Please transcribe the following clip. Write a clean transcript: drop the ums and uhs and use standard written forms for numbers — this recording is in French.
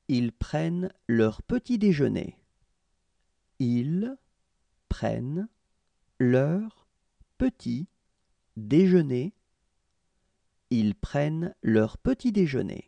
Ils prennent leur petit déjeuner. Ils prennent leur petit déjeuner. Ils prennent leur petit déjeuner.